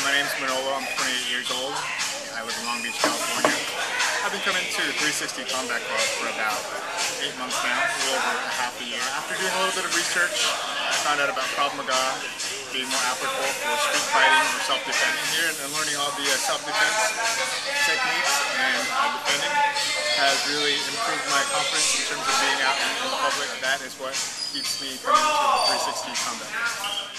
my name's Minola. I'm 28 years old. I live in Long Beach, California. I've been coming to 360 Combat Club for about 8 months now, a little over a half a year. After doing a little bit of research, I found out about Krav Maga being more applicable for street fighting or self-defense. Here and learning all the self-defense techniques and defending has really improved my confidence in terms of being out in the public. That is what keeps me coming to 360 Combat.